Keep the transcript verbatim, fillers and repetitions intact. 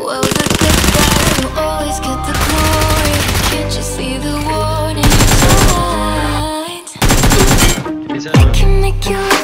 Well, the good guy will always get the glory. Can't you see the warning signs? I can make you